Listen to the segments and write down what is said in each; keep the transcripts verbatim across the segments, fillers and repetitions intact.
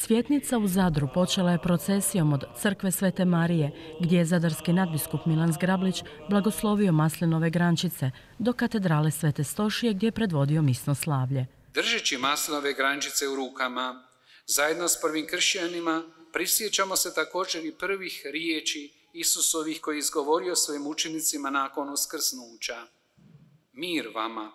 Cvjetnica u Zadru počela je procesijom od crkve Svete Marije, gdje je zadarski nadbiskup Milan Zgrablić blagoslovio maslinove grančice, do katedrale Svete Stošije gdje je predvodio misno slavlje. Držeći maslinove grančice u rukama, zajedno s prvim kršćanima, prisjećamo se također i prvih riječi Isusovih koji je izgovorio svojim učenicima nakon uskrsnuća. Mir vama.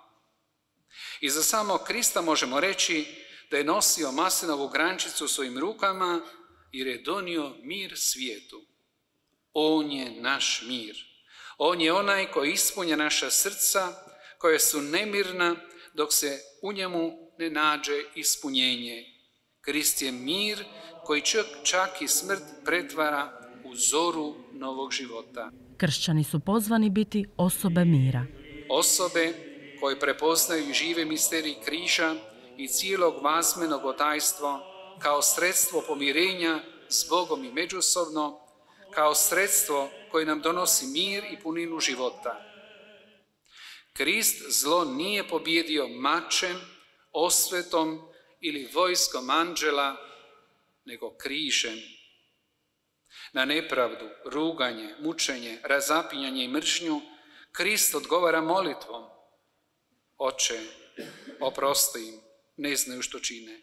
I za samog Krista možemo reći da je nosio maslinovu grančicu u svojim rukama jer je donio mir svijetu. On je naš mir. On je onaj koji ispunja naša srca, koja su nemirna dok se u njemu ne nađe ispunjenje. Krist je mir koji čak, čak i smrt pretvara u zoru novog života. Kršćani su pozvani biti osobe mira. Osobe koje prepoznaju i žive misterij križa i cijelog masmenog otajstva kao sredstvo pomirenja s Bogom i međusobno, kao sredstvo koje nam donosi mir i puninu života. Krist zlo nije pobijedio mačem, osvetom ili vojskom anđela, nego križem. Na nepravdu, ruganje, mučenje, razapinjanje i mržnju Krist odgovara molitvom. Oče, oprosti im, ne znaju što čine.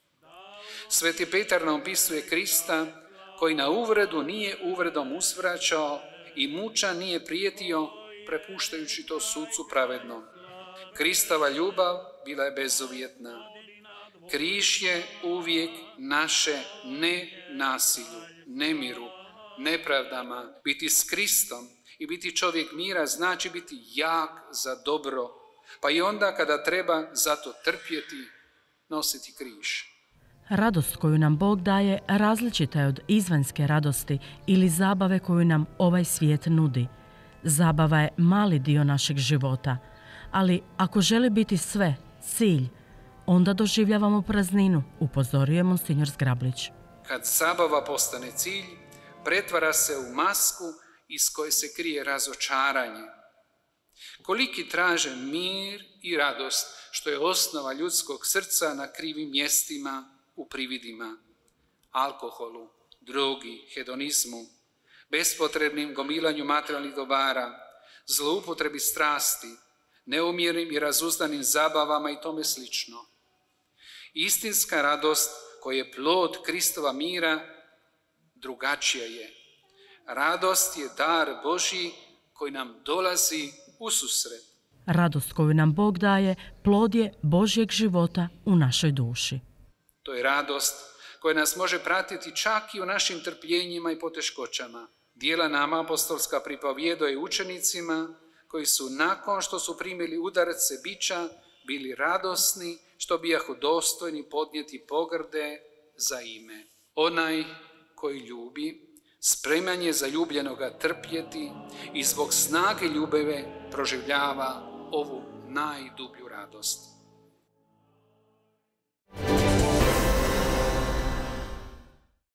Sveti Petar nam opisuje Krista koji na uvredu nije uvredom usvraćao i muča nije prijetio, prepuštajući to sucu pravednom. Kristova ljubav bila je bezuvjetna. Križ je uvijek naše ne nasilju, nemiru, nepravdama. Biti s Kristom i biti čovjek mira znači biti jak za dobro, pa i onda kada treba zato trpjeti, nositi križ. Radost koju nam Bog daje različita je od izvanjske radosti ili zabave koju nam ovaj svijet nudi. Zabava je mali dio našeg života, ali ako želi biti sve, cilj, onda doživljavamo prazninu, upozorio monsignor Zgrablić. Kad zabava postane cilj, pretvara se u masku iz koje se krije razočaranje. Koliki traže mir i radost, što je osnova ljudskog srca na krivim mjestima, u prividima, alkoholu, drogi, hedonizmu, bespotrebnim gomilanju materijalnih dobara, zloupotrebi strasti, neumjernim i razuzdanim zabavama i tome slično. Istinska radost koja je plod Kristova mira drugačija je. Radost je dar Božji koji nam dolazi u susret. Radost koju nam Bog daje plod je Božjeg života u našoj duši. To je radost koja nas može pratiti čak i u našim trpljenjima i poteškoćama. Dijela nam apostolska pripovjeduje učenicima koji su nakon što su primili udarce bića bili radosni što bijahu dostojni podnijeti pogrde za ime. Onaj koji ljubi spreman je za ljubljenoga trpjeti i zbog snage ljubave proživljava ovu najdublju radost.